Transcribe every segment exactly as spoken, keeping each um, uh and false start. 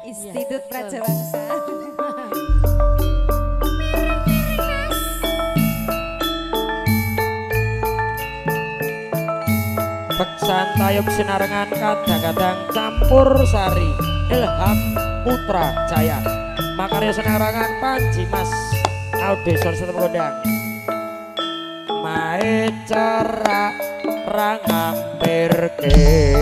Institut Prajawangsa. Beksan tayub sinarengan kadang-kadang campur sari Ilham Putra Jaya makarya sinarengan Panji Mas Audesor Setemgodang Mae cara rangampirke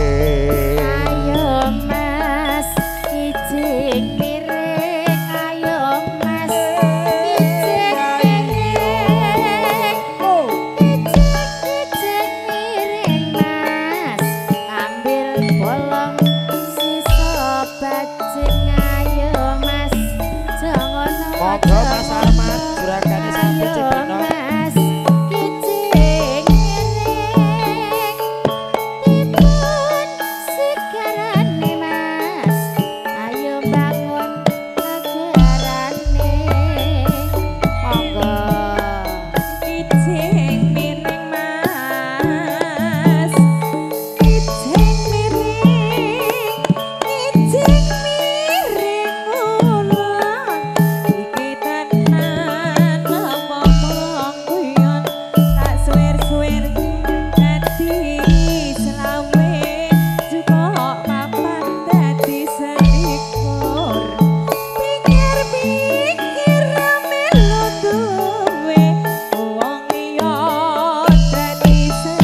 ayo mas ijing miring ayo mas ijing miring ijing miring mas ambil bolong sisa bajing ayo mas jangan moga Mas Arman juragane sampe cipino mas ijing miring dipun sigarane mas ayo bangun negarane monggo Ijing miring mas, ijing miring, ijing miring ulun. Iki tenan ngomong guyon, tak suwer-suwer dadi selawe, juga mapan dadi selikur. Pikir-pikir melu duwe wong liya dadi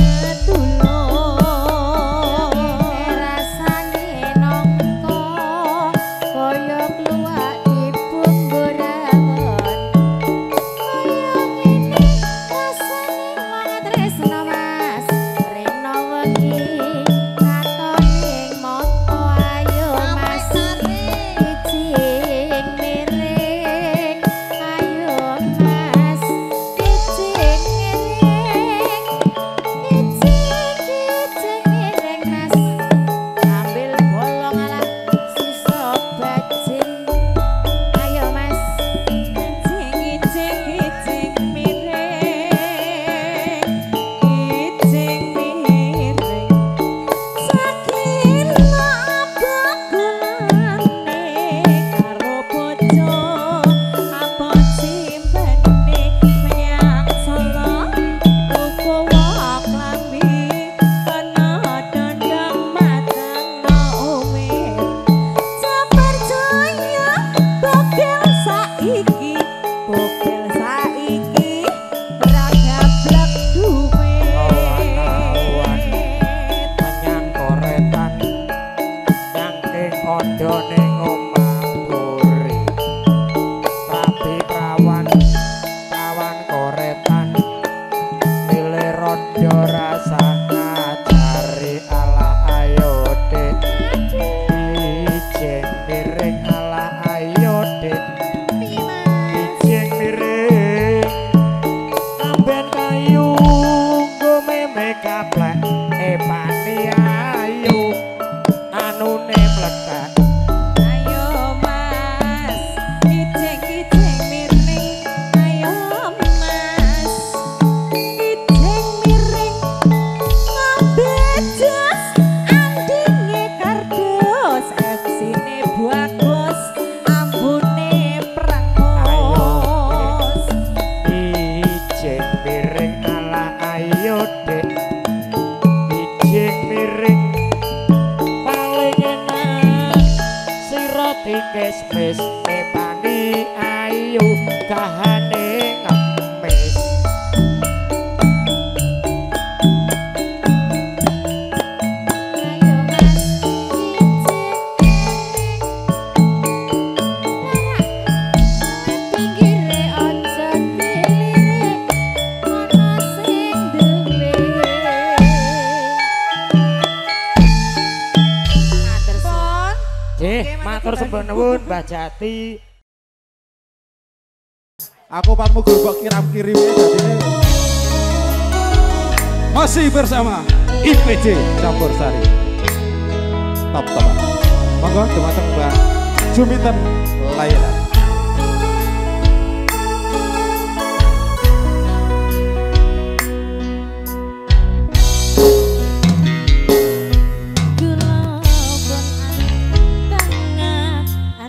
sedulur. rasane nongko kaya kluwak dibumbu rawon kaya ngene rasane wong tresno mas rena wengi katoning moto ayo mas ijing miring ayo mas ijing miring ijing ijing miring mas ambil bolong ala sisa bajing ayo mas Ijing ijing ijing miring, ijing miring. Sakila bakulane karo bojo apa simbene menyang Solo tuku wak lambi kena dondong matang no umir. Sapercaya bogel saiki, bogel saiki ora gablek duwe. awan menyang koretan nyangke kondo ning omah buri rabi prawan prawan koretan milih rondo rasa ngajari ala ayo dek ijing miring ala ayo dek ijing miring amben kayu nggo meme kaplek epani ayu anune mlethek Ayo mas, ijing ijing miring. Ayo mas, ijing miring. Ngambil jas andinge kardus, eksine bagus, ambune prangus. ijing miring ala ayo dek ijing miring paling enak sira tikis-mis epani ayu kahane ngemis ayo mas ijing miring pinggire aja dilirik ana sing duwe matur suwun Nggih, matur sembah nuwun Mbah Jati. Aku patmu gerobak kiram-kirim ya jadi masih bersama I P J Campur Sari. Top top. Monggo dumateng Mbak Juminten Laila. Gulobon tengah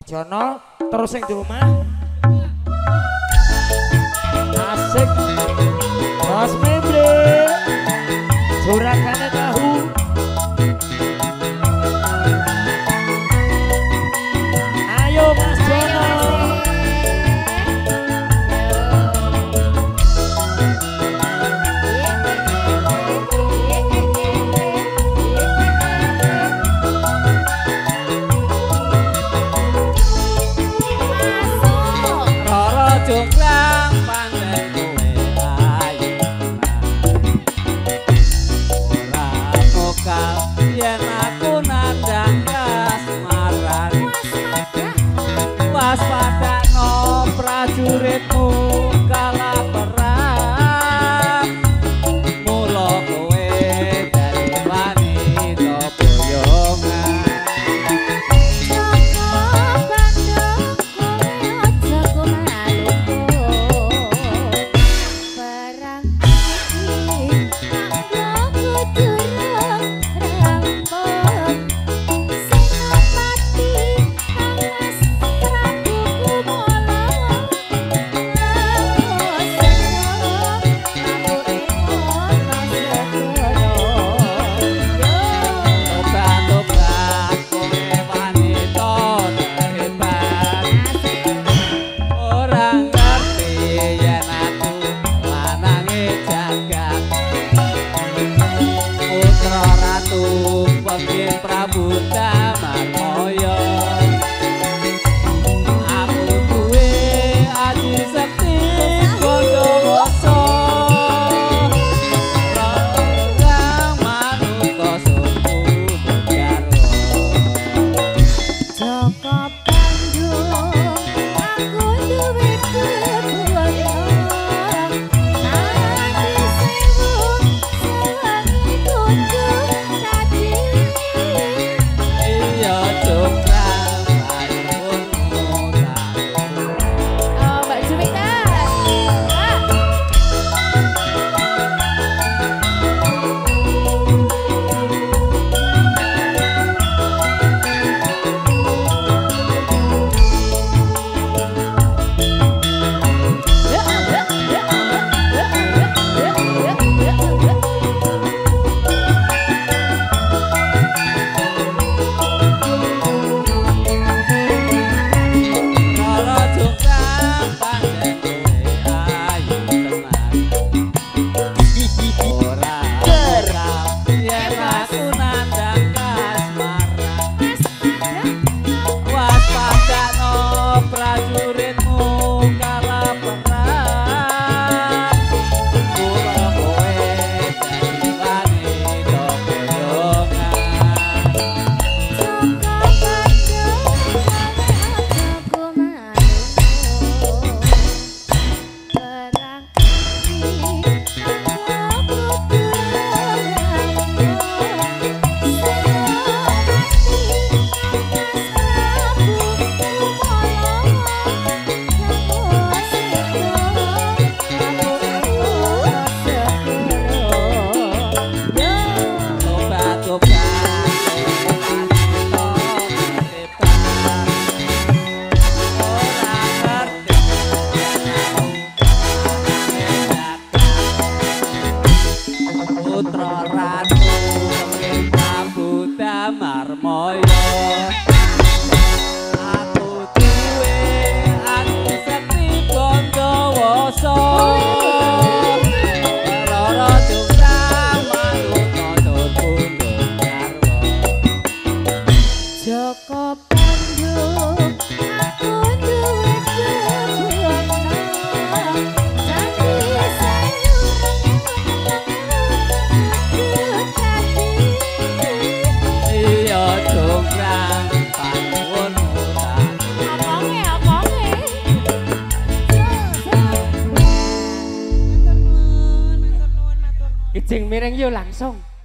Jono terus yang di rumah asik Bos Memble Juragannya tahu ayo Mas Jono Jonggrang pandai kowe ayu ora mokal yen aku nandang kasmaran waspadakno prajuritmu kala perang mula kowe dadi wanita boyongan Prabu Damarmoyo aku duwe aji sekti Gondowoso orang manuta suku Bogaro Joko Bandung aku duwe kebuatan nanti sewu sewangi kunjung tadi iya jonggrang paling muda oh Mbak Jumita ah. Kalau jonggrang pandai kowe ayu tenan ora mokal yen aku nandang kasmaran waspadakno prajuritmu kala perang mula kowe dadi wanita boyongan Putra Ratu Pemimpin Prabu Damarmoyo aku duwe ati sekti Gondowoso Rara jonggrang manuta suku Garwa Joko Bandung aku duwe kebuatan nanti sewu iya jonggrang paling muda Omonge, omonge. Ijing miring yuk langsung